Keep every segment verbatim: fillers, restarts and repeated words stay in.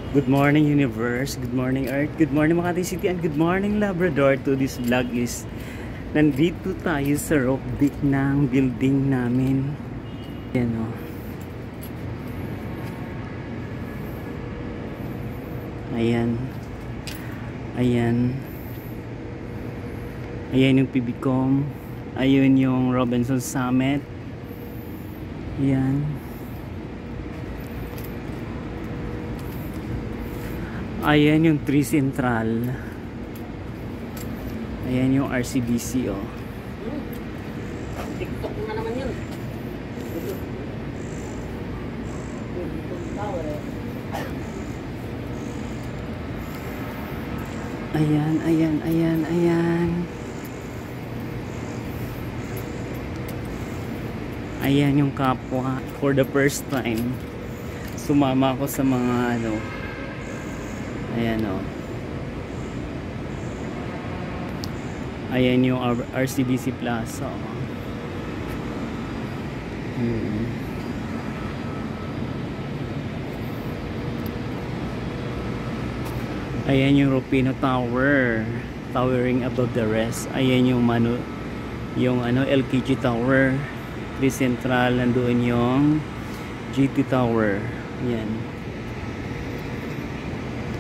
Good morning universe, good morning earth, good morning Makati City, and good morning Labrador. To this vlog is nandito tayo sa roof deck ng building namin. Yan o. Ayan. Ayan. Ayan yung P B C O M. Ayun yung Robinson Summit. Ayan. Ayan yung Tree Central. Ayan yung R C B C, oh. TikTok na naman yun. Ayan, ayan, ayan, ayan. Ayan yung kapwa. For the first time, sumama ako sa mga ano. Ayan o. Ayan yung R C B C Plaza. Hmm. Ayan yung Rufino Tower, towering above the rest. Ayan yung manu yung ano L K G Tower, Tree Central, nandoon yung G T Tower. Ayan.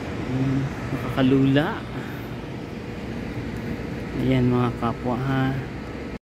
Nakakalula. Ayan mga kapwa ha.